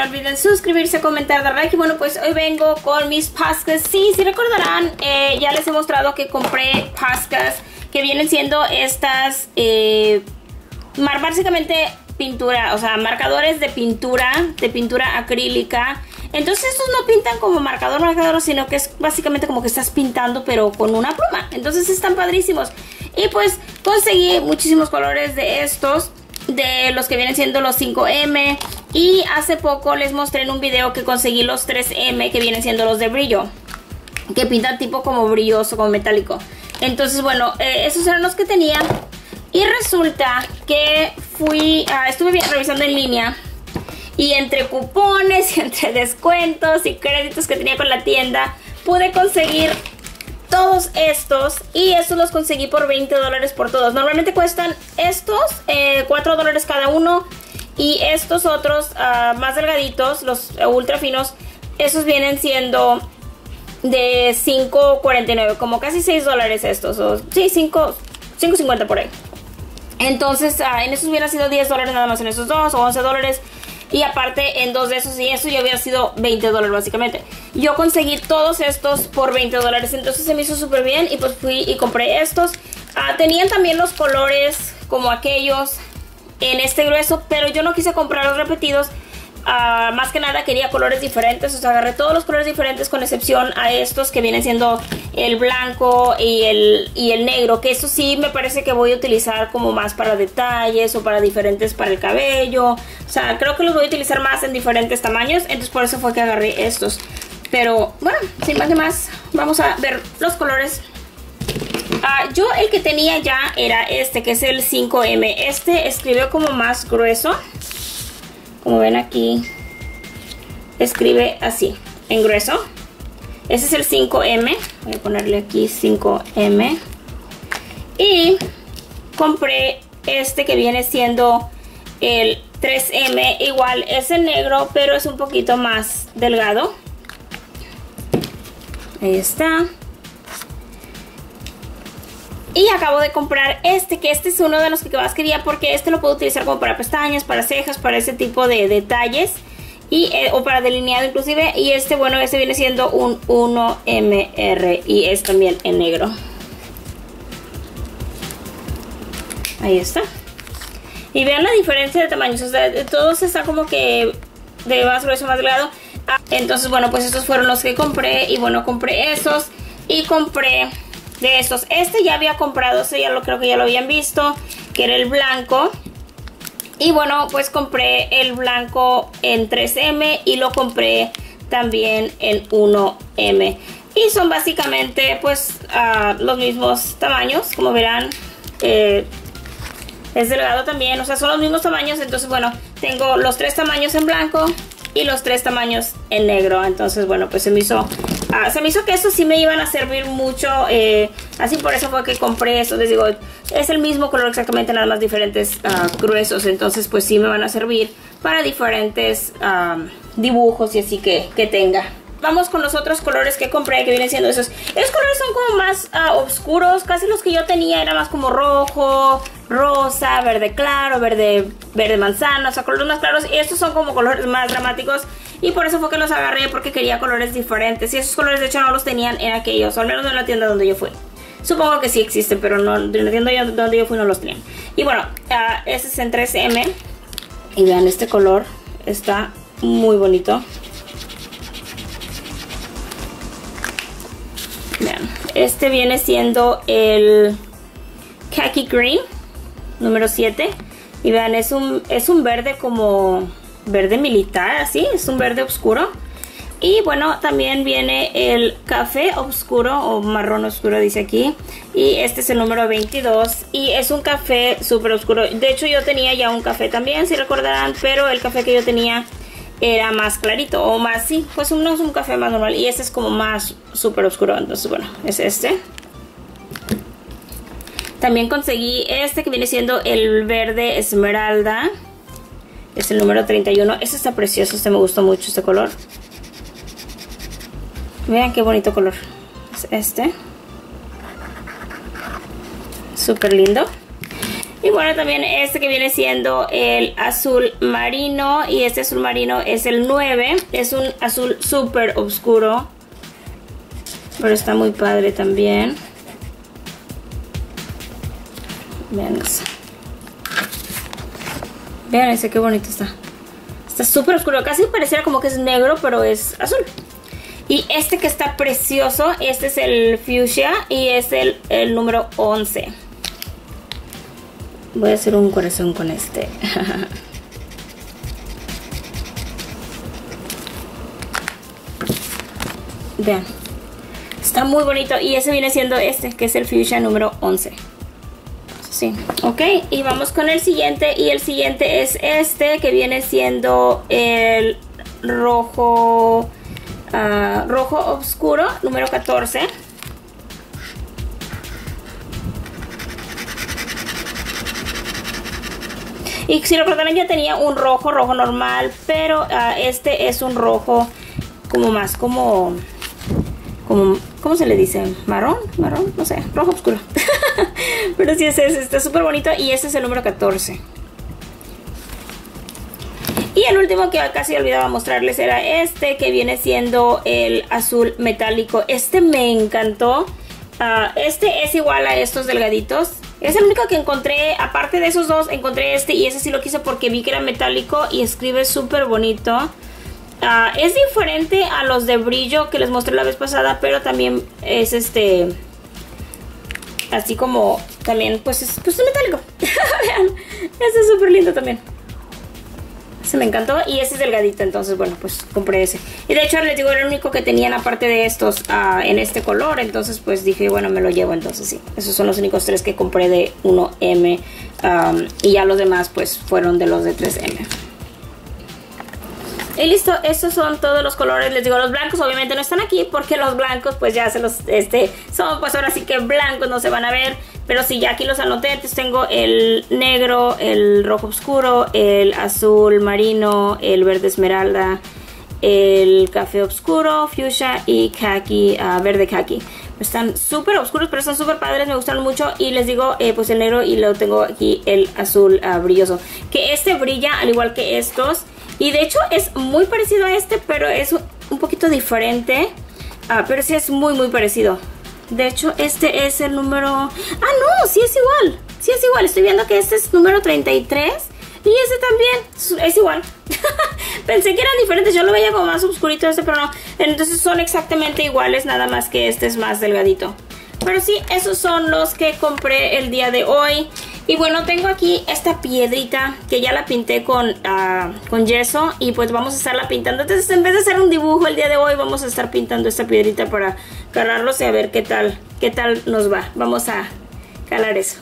olviden suscribirse, comentar, dar like. Y bueno, pues hoy vengo con mis pascas. Sí, si recordarán, ya les he mostrado que compré pascas que vienen siendo estas, básicamente pintura, o sea, marcadores de pintura acrílica. Entonces estos no pintan como marcador, sino que es básicamente como que estás pintando pero con una pluma. Entonces están padrísimos. Y pues conseguí muchísimos colores de estos, de los que vienen siendo los 5M. Y hace poco les mostré en un video que conseguí los 3M, que vienen siendo los de brillo, que pintan tipo como brilloso, como metálico. Entonces bueno, esos eran los que tenía. Y resulta que estuve revisando en línea, y entre cupones y entre descuentos y créditos que tenía con la tienda, pude conseguir todos estos. Y estos los conseguí por $20 por todos. Normalmente cuestan estos $4 cada uno. Y estos otros más delgaditos, los ultra finos, esos vienen siendo de $5.49, como casi $6 estos. O, sí, $5.50 por ahí. Entonces en estos hubiera sido $10 nada más en estos dos, o $11. Y aparte en dos de esos y eso ya hubiera sido $20 básicamente. Yo conseguí todos estos por $20, entonces se me hizo súper bien. Y pues fui y compré estos. Tenían también los colores como aquellos en este grueso, pero yo no quise comprar los repetidos. Más que nada quería colores diferentes, o sea, agarré todos los colores diferentes con excepción a estos que vienen siendo el blanco y el negro, que eso sí me parece que voy a utilizar como más para detalles o para diferentes para el cabello. O sea, creo que los voy a utilizar más en diferentes tamaños, entonces por eso fue que agarré estos. Pero bueno, sin más que más, vamos a ver los colores. Yo el que tenía ya era este, que es el 5M. Este escribió como más grueso. Como ven aquí, escribe así, en grueso. Ese es el 5M. Voy a ponerle aquí 5M. Y compré este que viene siendo el 3M. Igual es el negro, pero es un poquito más delgado. Ahí está. Y acabo de comprar este, que este es uno de los que más quería, porque este lo puedo utilizar como para pestañas, para cejas, para ese tipo de detalles. O para delineado inclusive. Y este, bueno, este viene siendo un 1MR y es también en negro. Ahí está. Y vean la diferencia de tamaños, o sea, todos están como que de más grueso, más delgado. Entonces, bueno, pues estos fueron los que compré. Y bueno, compré esos y compré de estos. Este ya había comprado, este ya creo que ya lo habían visto, que era el blanco. Y bueno, pues compré el blanco en 3M y lo compré también en 1M. Y son básicamente pues los mismos tamaños, como verán. Es delgado también, o sea, son los mismos tamaños. Entonces bueno, tengo los 3 tamaños en blanco y los 3 tamaños en negro. Entonces bueno, pues se me hizo que estos sí me iban a servir mucho, así por eso fue que compré estos. Les digo, es el mismo color exactamente, nada más diferentes gruesos. Entonces pues sí me van a servir para diferentes dibujos y así que tenga. Vamos con los otros colores que compré, que vienen siendo esos. Esos colores son como más oscuros. Casi los que yo tenía era más como rojo, rosa, verde claro, verde manzana, o sea, colores más claros. Y estos son como colores más dramáticos. Y por eso fue que los agarré, porque quería colores diferentes. Y esos colores de hecho no los tenían en aquellos, o al menos no en la tienda donde yo fui. Supongo que sí existen, pero no, en la tienda donde yo fui no los tenían. Y bueno, este es en 3M. Y vean, este color está muy bonito. Vean, este viene siendo el Khaki Green número 7. Y vean, es un verde como verde militar, así, es un verde oscuro. Y bueno, también viene el café oscuro o marrón oscuro, dice aquí. Y este es el número 22 y es un café súper oscuro. De hecho yo tenía ya un café también, si recordarán, pero el café que yo tenía era más clarito, o más, sí, pues no es un café más normal. Y este es como más súper oscuro, entonces bueno, es este. También conseguí este que viene siendo el verde esmeralda. Es el número 31. Este está precioso, este me gustó mucho, este color. Vean qué bonito color. Es este. Súper lindo. Y bueno, también este que viene siendo el azul marino. Y este azul marino es el 9. Es un azul súper oscuro, pero está muy padre también. Vean eso. Vean ese, qué bonito está. Está súper oscuro, casi pareciera como que es negro, pero es azul. Y este que está precioso, este es el fuchsia y es el número 11. Voy a hacer un corazón con este. Vean. Está muy bonito. Y ese viene siendo este, que es el fuchsia número 11. Sí, ok, y vamos con el siguiente. Y el siguiente es este, que viene siendo el rojo rojo oscuro número 14. Y si recordarán, ya tenía un rojo normal, pero este es un rojo como más como ¿cómo se le dice? ¿Marrón? No sé, rojo oscuro. Pero sí, está súper bonito y este es el número 14. Y el último que casi olvidaba mostrarles era este, que viene siendo el azul metálico. Este me encantó. Este es igual a estos delgaditos. Es el único que encontré, aparte de esos dos, encontré este y ese sí lo quise porque vi que era metálico y escribe súper bonito. Es diferente a los de brillo que les mostré la vez pasada, pero también es así como también pues es metálico. Vean, este es súper lindo también. Ese me encantó y ese es delgadito, entonces bueno, pues compré ese. Y de hecho les digo, era el único que tenían aparte de estos en este color, entonces pues dije, bueno, me lo llevo, entonces sí. Esos son los únicos tres que compré de 1M y ya los demás pues fueron de los de 3M. Y listo, estos son todos los colores. Les digo, los blancos obviamente no están aquí porque los blancos pues ya se los, son pues ahora sí que blancos, no se van a ver. Pero sí, ya aquí los anoté. Entonces tengo el negro, el rojo oscuro, el azul marino, el verde esmeralda, el café oscuro, fuchsia y khaki, verde khaki. Están súper oscuros, pero están súper padres, me gustaron mucho. Y les digo, pues el negro, y luego tengo aquí el azul brilloso. Que este brilla al igual que estos. Y de hecho es muy parecido a este, pero es un poquito diferente. Pero sí es muy parecido. De hecho este es el número... no, sí es igual. Sí es igual, estoy viendo que este es número 33. Y ese también es igual. Pensé que eran diferentes, yo lo veía como más oscurito este, pero no. Entonces son exactamente iguales, nada más que este es más delgadito. Pero sí, esos son los que compré el día de hoy. Y bueno, tengo aquí esta piedrita que ya la pinté con yeso. Y pues vamos a estarla pintando. Entonces en vez de hacer un dibujo el día de hoy, vamos a estar pintando esta piedrita para calarlos y a ver qué tal nos va. Vamos a calar eso.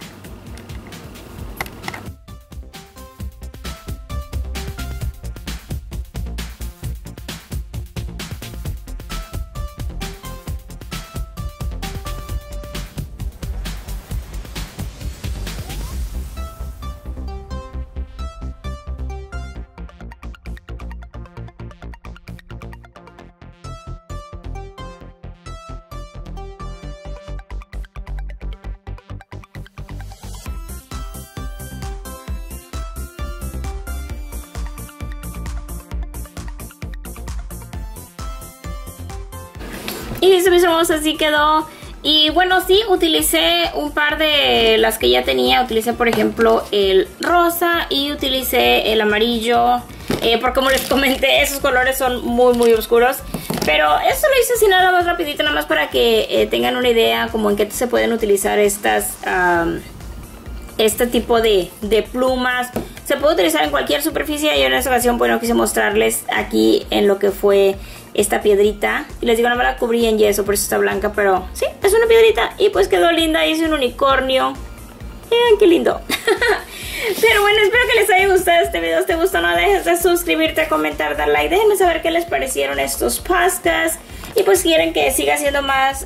Y listo, mis hermosos, así quedó. Y bueno, sí, utilicé un par de las que ya tenía. Utilicé, por ejemplo, el rosa y utilicé el amarillo. Porque como les comenté, esos colores son muy oscuros. Pero esto lo hice así nada más rapidito, nada más para que tengan una idea como en qué se pueden utilizar estas... este tipo de plumas. Se puede utilizar en cualquier superficie. Yo en esta ocasión, bueno, quise mostrarles aquí en lo que fue esta piedrita. Y les digo, no me la cubrí en yeso, por eso está blanca. Pero sí, es una piedrita y pues quedó linda. Hice un unicornio. Vean qué lindo. Pero bueno, espero que les haya gustado este video. Si te gustó, no dejes de suscribirte, comentar, dar like. Déjenme saber qué les parecieron estos podcasts. Y pues si quieren que siga haciendo más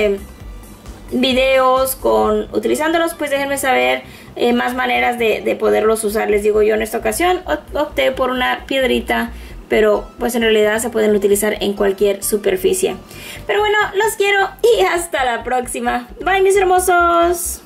videos utilizándolos, pues déjenme saber más maneras de poderlos usar. Les digo, yo en esta ocasión opté por una piedrita, pero pues en realidad se pueden utilizar en cualquier superficie. Pero bueno, los quiero y hasta la próxima. Bye, mis hermosos.